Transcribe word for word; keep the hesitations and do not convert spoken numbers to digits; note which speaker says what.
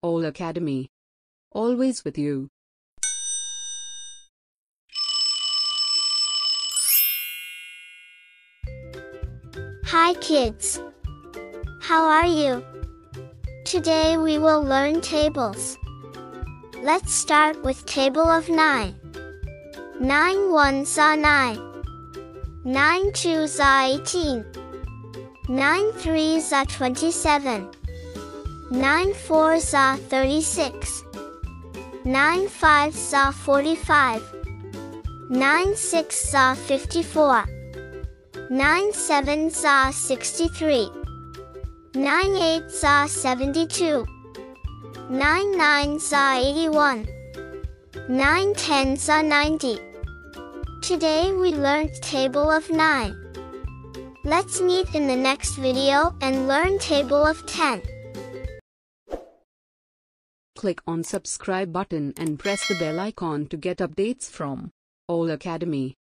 Speaker 1: All Academy. Always with you.
Speaker 2: Hi kids. How are you? Today we will learn tables. Let's start with table of nine. nine ones are nine. nine twos are eighteen. nine threes are twenty-seven. nine fours are thirty-six. nine fives are forty-five. nine sixes are fifty-four. nine sevens are sixty-three. nine eights are seventy-two. nine nines are eighty-one. nine tens are ninety. Today we learned table of nine. Let's meet in the next video and learn table of ten.
Speaker 1: Click on subscribe button and press the bell icon to get updates from All Academy.